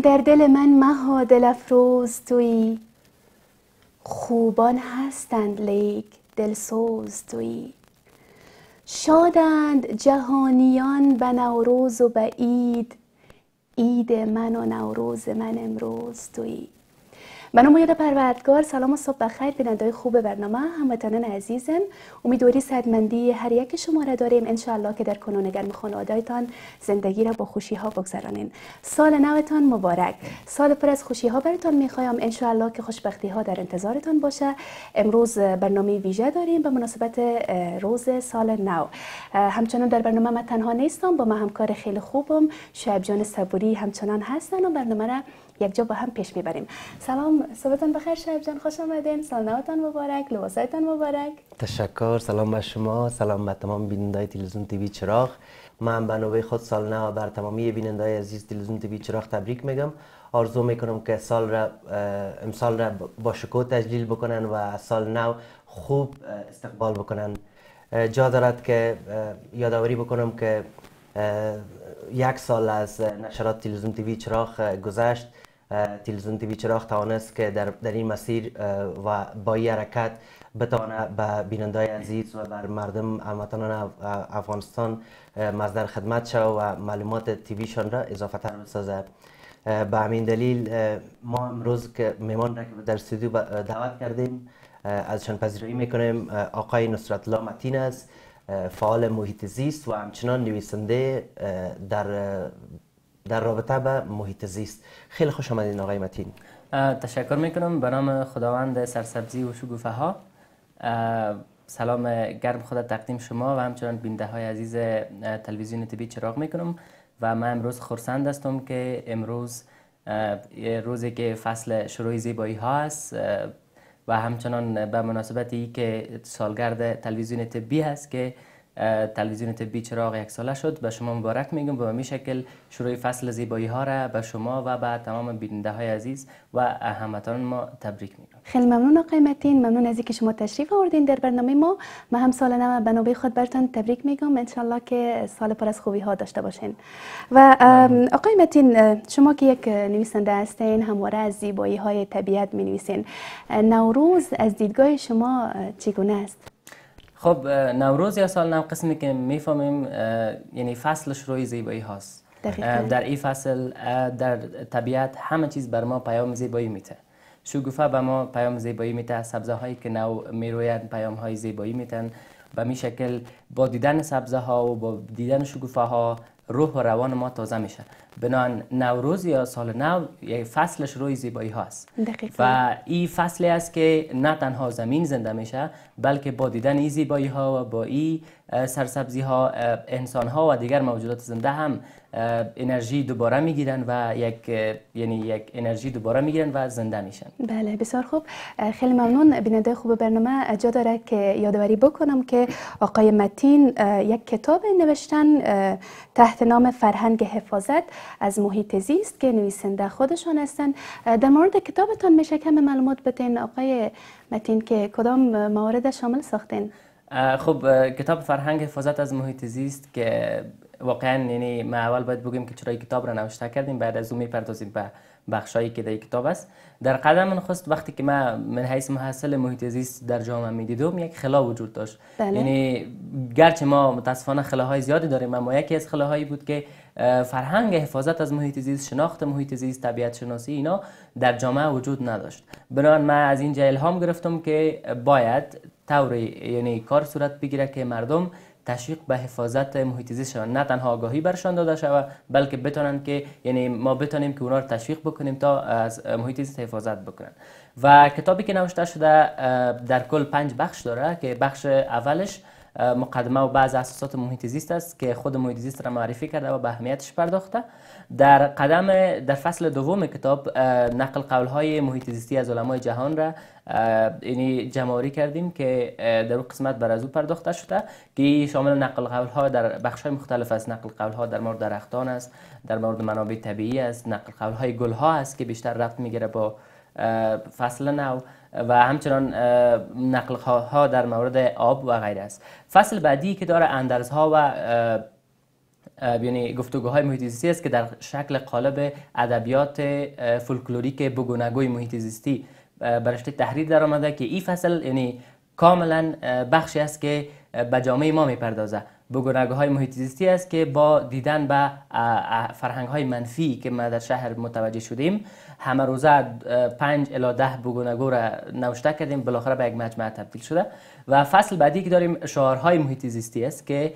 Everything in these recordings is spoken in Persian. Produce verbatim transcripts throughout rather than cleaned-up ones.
اندر دل من مها دل افروز تویی، خوبان هستند لیک دلسوز تویی. شادند جهانیان به نوروز و به عید، عید من و نوروز من امروز تویی. به نام یاد پروردگار، سلام و صبح بخیر بیننده‌های خوب برنامه، هموطنان عزیزم. امیدواری صحتمندی هر یک شما را داریم. انشاءالله که در کنون گرم خانواده‌تان زندگی را با خوشی ها بگذرانین. سال نوتان مبارک، سال پر از خوشی ها براتان میخوایم. انشاءالله که خوشبختی ها در انتظارتان باشه. امروز برنامه ویژه داریم به مناسبت روز سال نو. همچنان در برنامه من تنها نیستم، با من همکار خیلی خوبم شعیب جان صبوری همچنان هستن و برنامه را یک جا با هم پیش میبریم. سلام، صبحتون بخیر شعیب جان، خوش آمدین. سال نوتان مبارک، لباسایتان مبارک. تشکر. سلام به شما، سلام به تمام بینندگان تلویزیون تیوی چراغ. من به نوبه خود سال نو بر تمامی بینندگان عزیز تلویزیون تیوی چراغ تبریک میگم. آرزو میکنم که سال را امسال را با شکوه تجلیل بکنن و سال نو خوب استقبال بکنن. جا دارد که یادآوری بکنم که یک سال از نشرات تلویزیون تیوی چراغ گذشت. تلویزیون تیوی چراغ توانست که در, در این مسیر و با این حرکت بتوانه به بینندگان عزیز و بر مردم هموطنان افغانستان مصدر خدمت شود و معلومات تیویشان را اضافه تر بسازد. به همین دلیل ما امروز که مهمان را در استودیو دعوت کردیم ازشان پذیرایی میکنیم. آقای نصرت الله متین است، فعال محیط زیست و همچنان نویسنده در در رابطه به محیط زیست. خیلی خوش آمدین آقای متین. تشکر میکنم به نام خداوند سرسبزی و شکوفه ها. سلام گرم خود تقدیم شما و همچنان بیننده های عزیز تلویزیون تیوی چراغ میکنم و من امروز خرسند هستم که امروز روزی که فصل شروع زیبایی ها است و همچنان به مناسبت ای که سالگرد تلویزیون تیوی هست که تلویزیون تیوی چراغ یک ساله شد. به شما مبارک میگم و به می شکل شروع فصل زیبایی ها را به شما و به تمام بیننده های عزیز و هموطنان ما تبریک میگم. خیلی ممنون آقای متین، ممنون از اینکه شما تشریف آوردین در برنامه ما. من هم سال نو به نوبه خود براتون تبریک میگم. انشالله که سال پر از خوبی ها داشته باشین. و آقای متین، شما که یک نویسنده هستین، همواره از زیبایی های طبیعت می نویسین. نوروز از دیدگاه شما چگونه است؟ خب نوروز یا سال نو قسمی که میفهمیم یعنی فصل شروع زیبایی هاست. در این فصل در طبیعت همه چیز بر ما پیام زیبایی میده. شکوفه به ما پیام زیبایی میده، سبزه هایی که نو میرویند پیام های زیبایی میتن. به می شکل با دیدن سبزه ها و با دیدن شکوفه ها روح و روان ما تازه میشه. بنابراین نوروز یا سال نو یک فصل شروع زیبایی هاست و این فصلی است که نه تنها زمین زنده میشه بلکه با دیدن این زیبایی ها و با این سرسبزی ها انسان ها و دیگر موجودات زنده هم انرژی دوباره میگیرن و یک یعنی یک انرژی دوباره میگیرن و زنده میشن. بله بسیار خوب. خیلی ممنون. بیننده خوب برنامه، جا داره که یادآوری بکنم که آقای متین یک کتاب نوشتن تحت نام فرهنگ حفاظت از محیط زیست که نویسنده خودشان هستن. در مورد کتابتان میشه کم معلومات بتین آقای متین که کدام موارد شامل ساختین؟ خب کتاب فرهنگ حفاظت از محیط زیست که واقعا یعنی ما اول باید بگیم که چرا کتاب را نوشته کردیم، بعد از اون میپردازیم به بخشایی که در کتاب است. در قدم نخست وقتی که ما من حیث محصل محیط زیست در جامعه میدیدم یک خلا وجود داشت. بله. یعنی گرچه ما متاسفانه خلاهای زیادی داریم اما یکی از خلاهایی بود که فرهنگ حفاظت از محیط زیست، شناخت محیط زیست، طبیعت شناسی اینا در جامعه وجود نداشت. بنابراین من از اینجا الهام گرفتم که باید طوری یعنی کار صورت بگیره که مردم تشویق به حفاظت محیط زیست شوند، نه تنها آگاهی برشان داده شود بلکه بتونن که یعنی ما بتونیم که اونا رو تشویق بکنیم تا از محیط زیست حفاظت بکنن. و کتابی که نوشته شده در کل پنج بخش داره که بخش اولش مقدمه و بعض اساسات محیط زیست است که خود محیط زیست را معرفی کرده و به اهمیتش پرداخته. در قدم در فصل دوم کتاب نقل قول‌های محیط زیستی از علمای جهان را یعنی جمع‌آوری کردیم که در اون قسمت بر از او پرداخته شده که شامل نقل قول‌ها در بخش‌های مختلف است. نقل قول‌ها در مورد درختان است، در مورد منابع طبیعی است، نقل قول‌های گل‌ها است که بیشتر ربط می‌گیره با فصل نو و همچنان نقل ها در مورد آب و غیره است. فصل بعدی که داره اندرزها و یعنی گفتگوهای محیط زیستی است که در شکل قالب ادبیات فولکلوریک بگونگوی محیط زیستی برش تحریر در آمده که این فصل یعنی کاملا بخشی است که به جامعه ما میپردازه. بگونگوهای محیط زیستی است که با دیدن به فرهنگ های منفی که ما در شهر متوجه شدیم همه روزه پنج الی ده بگونگو را نوشته کردیم، بالاخره به یک مجموعه تبدیل شده. و فصل بعدی که داریم شعارهای محیط زیستی است که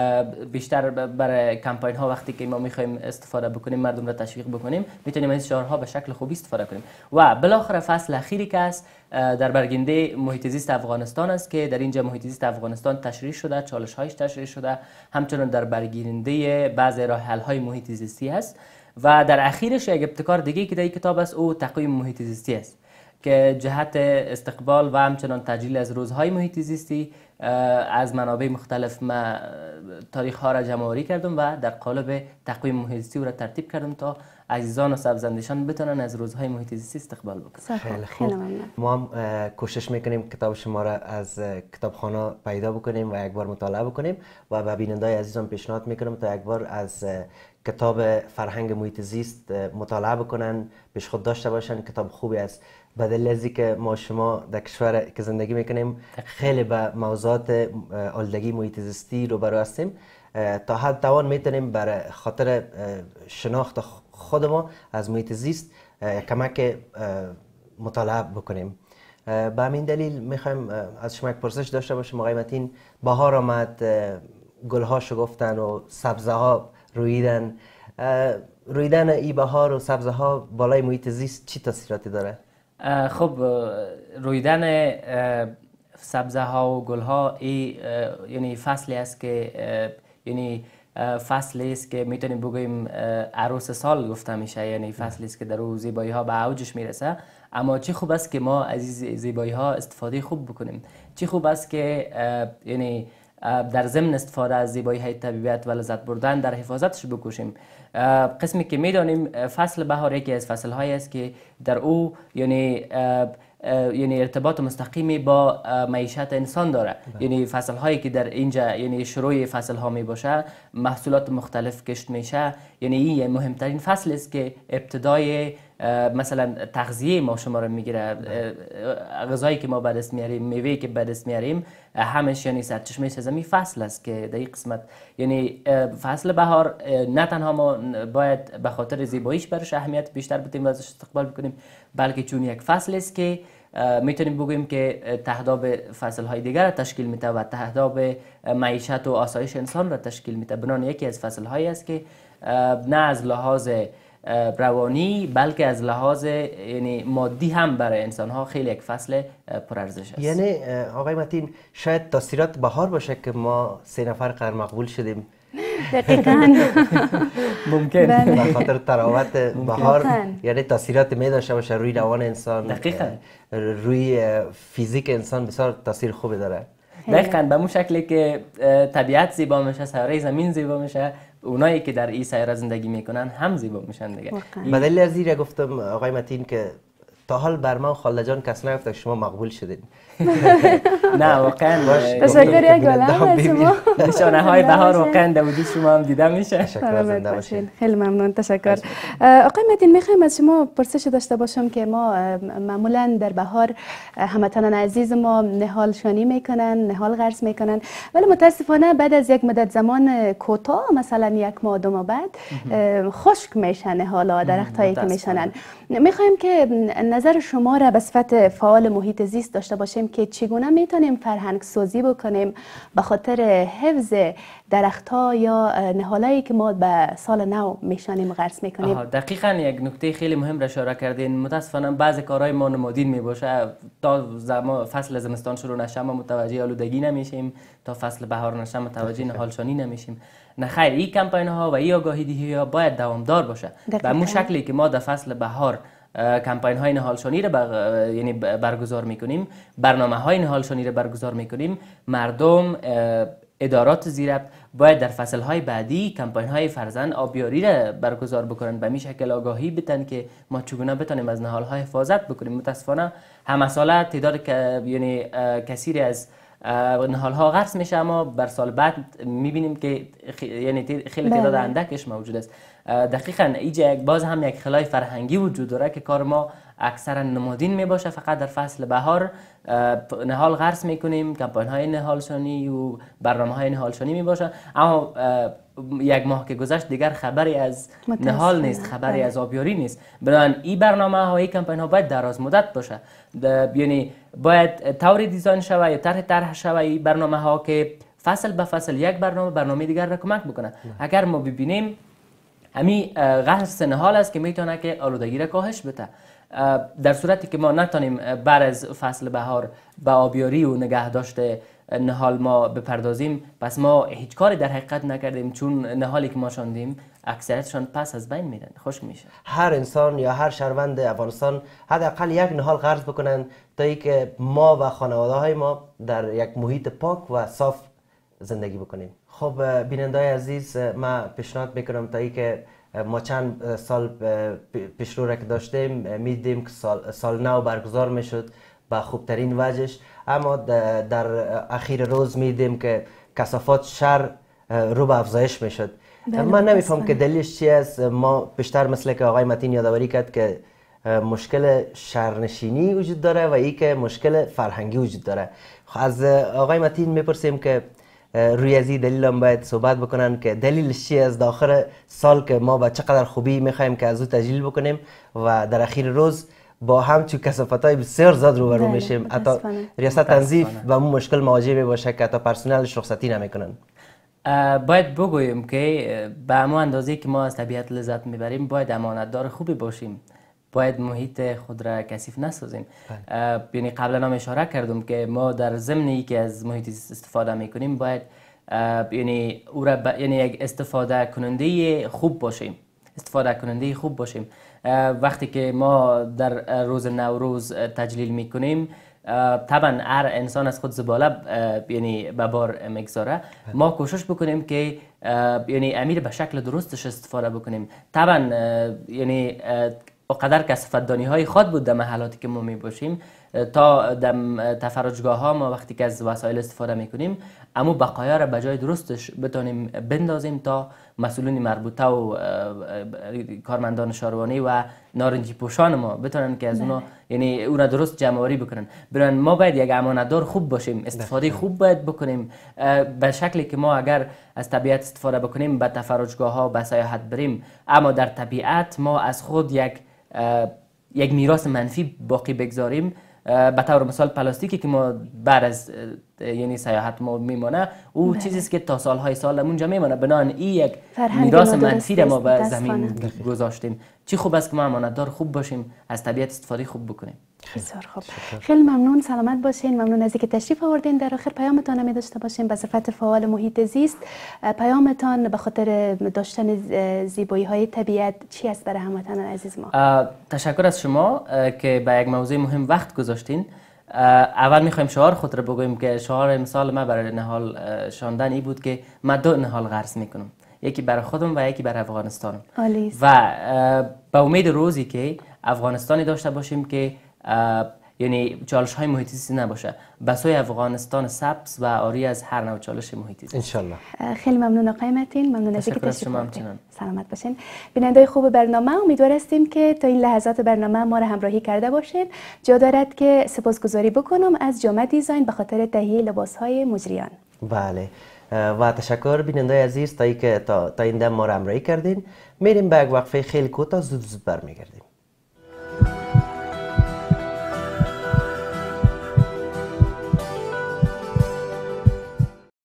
بیشتر برای کمپاین ها وقتی که ما میخوایم استفاده بکنیم، مردم را تشویق بکنیم، میتونیم از شعارها به شکل خوبی استفاده کنیم. و بالاخره فصل اخیری که است در برگنده محیط زیست افغانستان است که در اینجا محیط زیست افغانستان تشریح شده، چالش هایش تشریح شده، همچنین در برگیرنده بعضی راه حل های محیط زیستی است. و در اخیرش یک ابتکار دیگه که در این کتاب است او تقویم محیط زیستی است که جهت استقبال و همچنان تجلیل از روزهای محیط زیستی از منابع مختلف ما تاریخ ها را جمع آوری کردم و در قالب تقویم محیط زیستی او را ترتیب کردم تا عزیزان و سبزندشان بتونن از روزهای محیط زیستی استقبال بکنن. خیلی خوب. ما هم کوشش میکنیم کتاب شما را از کتابخانه پیدا بکنیم و یک بار مطالعه بکنیم و به بینندای عزیزان پیشنهاد میکنم تا یک بار از کتاب فرهنگ محیط زیست مطالعه بکنن، پیش خود داشته باشن. کتاب خوبی است. بدل ازی که ما شما در کشور که زندگی میکنیم خیلی به موضوعات آلودگی محیط زیستی روبرو هستیم، تا حد توان میتونیم برای خاطر شناخت خود ما از محیط زیست کمک مطالعه بکنیم. به همین دلیل میخوایم از شما یک پرسش داشته باشیم. آقای متین، بهار آمد، گلها شکفتن و سبزه ها رویدن. رویدن ای بهار و سبزه ها بالای محیط زیست چی تاثیراتی داره؟ خب رویدن سبزه ها و گل ها ای یعنی فصلی است که یعنی فصلی است که میتونیم بگوییم عروس سال گفته میشه، یعنی فصلی است که در او زیبایی ها به اوجش میرسه. اما چی خوب است که ما از زیبایی ها استفاده خوب بکنیم. چی خوب است که یعنی در ضمن استفاده از زیبایی های طبیعت و لذت بردن در حفاظتش بکوشیم. قسمی که میدانیم فصل بهار یکی از فصل هایی است که در او یعنی یعنی ارتباط مستقیمی با معیشت انسان داره. یعنی فصل هایی که در اینجا یعنی شروع فصل ها می باشه، محصولات مختلف کشت میشه، یعنی این مهمترین فصل است که ابتدای مثلا تغذیه ما شما رو میگیره. غذایی که ما به دست میاریم، میوه‌ای که به دست میاریم، همش یعنی سرچشمه از همین فصل است که در این قسمت یعنی فصل بهار نه تنها ما باید به خاطر زیباییش برش اهمیت بیشتر بدیم و ازش استقبال بکنیم، بلکه چون یک فصل است که میتونیم بگوییم که تهداب فصل های دیگر را تشکیل میده و تهداب معیشت و آسایش انسان را تشکیل میده. بنابراین یکی از فصل هایی است که نه از لحاظ روانی بلکه از لحاظ یعنی مادی هم برای انسان ها خیلی یک فصل پرارزش است. یعنی آقای متین شاید تاثیرات بهار باشه که ما سه نفر قرار مقبول شدیم. دقیقاً ممکن به خاطر تراوت بهار یعنی تاثیرات می داشته باشه روی روان انسان، دقیقاً روی فیزیک انسان بسیار تاثیر خوبی داره. دقیقاً به اون شکلی که طبیعت زیبا میشه، سیاره زمین زیبا میشه، اونایی که در این سیاره زندگی میکنن هم زیبا میشن دیگه. به دلیل از این گفتم آقای متین که تا حال بر ما و خالده جان کس نگفت شما مقبول شدین. نه واقعا تشکر یک گلم از شما. نشانه های بهار واقعا در وجود شما هم دیده میشه. تشکر، زنده باشین. خیلی ممنون، تشکر. آقای متین میخوایم از شما پرسش داشته باشم که ما معمولا در بهار هموطنان عزیز ما نهال شانی میکنن، نهال غرس میکنن، ولی متاسفانه بعد از یک مدت زمان کوتاه مثلا یک ماه دو ماه بعد خشک میشن نهالا درخت هایی که میشنن. میخوایم که نظر شما را به صفت فعال محیط زیست داشته باشیم که چگونه میتونیم فرهنگ سازی بکنیم به خاطر حفظ درخت ها یا نهالایی که ما به سال نو میشانیم غرس میکنیم. دقیقاً یک نکته خیلی مهم را اشاره کردین. متاسفانه بعضی کارهای ما نمادین میباشه، تا زمان فصل زمستان شروع نشه ما متوجه آلودگی نمیشیم، تا فصل بهار نشه متوجه نهالشانی نمیشیم. نه خیر، این کمپاین ها و این آگاهی دهی ها باید دوامدار باشه. به همون شکلی که ما در فصل بهار کمپاین های نهالشانی را بر... یعنی برگزار میکنیم، برنامه های نهالشانی را برگزار میکنیم، مردم ادارات زیربط باید در فصل های بعدی کمپاین های فرزند آبیاری را برگزار بکنن، به این شکل آگاهی بدن که ما چگونه بتونیم از نهال های حفاظت بکنیم. متاسفانه همه ساله تعداد ک... یعنی کثیری از نهال ها غرس میشه، اما بر سال بعد میبینیم که خ... یعنی خیلی تعداد اندکش موجود است. دقیقاً اینجا باز هم یک خلای فرهنگی وجود داره که کار ما اکثرا نمادین می باشه. فقط در فصل بهار نهال غرس میکنیم، کمپاین های نهالشانی و برنامه های نهالشانی می باشه، اما یک ماه که گذشت دیگر خبری از نهال نیست، خبری از آبیاری نیست. بنابراین این برنامه ها، این کمپاین ها باید دراز مدت باشه، یعنی باید طوری دیزاین شوه یا طرح طرح شوه این برنامه ها که فصل به فصل یک برنامه برنامه دیگر را کمک بکنه. اگر ما ببینیم همین غرس نهال است که میتونه که آلودگی را کاهش بده. در صورتی که ما نتونیم بعد از فصل بهار به آبیاری و نگهداشت نهال ما بپردازیم، پس ما هیچ کاری در حقیقت نکردیم، چون نهالی که ما شاندیم اکثریتشان پس از بین میرن، خشک میشه. هر انسان یا هر شهروند افغانستان حداقل یک نهال غرس بکنن تا اینکه ما و خانواده های ما در یک محیط پاک و صاف زندگی بکنیم. خب بینندای عزیز، ما پیشنهاد میکنم تا اینکه ما چند سال پیشرو را که داشتیم میدیم که سال, سال نو برگزار میشد با خوبترین وجهش، اما در اخیر روز میدیم که کثافات شهر رو به افزایش میشد. من نمیفهم که دلیلش چی است. ما بیشتر مثل که آقای متین یادآوری کرد که مشکل شهرنشینی وجود داره و ای که مشکل فرهنگی وجود داره. از آقای متین میپرسیم که روی از این دلیل هم باید صحبت بکنن که دلیلش چی است. داخل سال که ما با چقدر خوبی میخوایم که از او تجلیل بکنیم و در اخیر روز با همچون کثافت‌های بسیار زیاد روبرو میشیم. حتی ریاست تنظیف با اون مشکل مواجه میباشه که حتی پرسنلش رخصتی نمیکنن. باید بگویم که به اما اندازه که ما از طبیعت لذت میبریم باید امانتدار خوبی باشیم، باید محیط خود را کثیف نسازیم. یعنی قبلا هم اشاره کردم که ما در ضمن که از محیط استفاده میکنیم باید یعنی او را ب... یعنی یک استفاده کننده خوب باشیم، استفاده کننده خوب باشیم. وقتی که ما در روز نوروز تجلیل میکنیم، طبعا هر انسان از خود زباله یعنی به بار میگذاره، ما کوشش بکنیم که یعنی امیر به شکل درستش استفاده بکنیم. طبعا یعنی اقدر کثافت‌دانی های خود بود در محلاتی که ما می باشیم، تا در تفرجگاه ها ما وقتی که از وسایل استفاده میکنیم اما بقایا را به جای درستش بتونیم بندازیم تا مسئولین مربوطه و کارمندان شاروانی و نارنجی پوشان ما بتونن که از اونا یعنی اونا درست جمع‌آوری بکنن. برای ما باید یک امانتدار خوب باشیم، استفاده خوب باید بکنیم به شکلی که ما اگر از طبیعت استفاده بکنیم به تفرجگاه ها به سیاحت بریم، اما در طبیعت ما از خود یک یک میراث منفی باقی بگذاریم. به طور مثال پلاستیکی که ما بعد از یعنی سیاحت ما میمانه، او چیزی است که تا سالهای سال اونجا میمانه. بنابراین این یک میراث منفی را ما به زمین گذاشتیم. چی خوب است که ما امانتدار خوب باشیم، از طبیعت استفاده خوب بکنیم. بسیار خوب، خیلی ممنون، سلامت باشین. ممنون از اینکه تشریف آوردین. در آخر پیامتان می داشته باشین به صفت فعال محیط زیست. پیامتان به خاطر داشتن زیبایی های طبیعت چی است برای هموطنان عزیز ما؟ تشکر از شما که به یک موضوع مهم وقت گذاشتین. اول میخوایم شعار خود را بگویم که شعار امسال ما برای نهال شاندن ای بود که من دو نهال غرس میکنم، یکی برای خودم و یکی برای افغانستانم. و به امید روزی که افغانستانی داشته باشیم که یعنی چالش های محیطی زیستی نباشه، به سوی افغانستان سبز و آری از هر نوع چالش محیطی زیستی. ان خیلی ممنون آقای متین، ممنون از اینکه تشریف آوردین. سلامت باشین. بیننده خوب برنامه، امیدوار هستیم که تا این لحظات برنامه ما را همراهی کرده باشین. جا دارد که سپاسگزاری بکنم از جامعه دیزاین به خاطر تهیه لباس های مجریان. بله و تشکر بیننده عزیز تا اینکه تا تا این دم ما را همراهی کردین. میریم به یک وقفه خیلی کوتاه، زود زود برمیگردیم.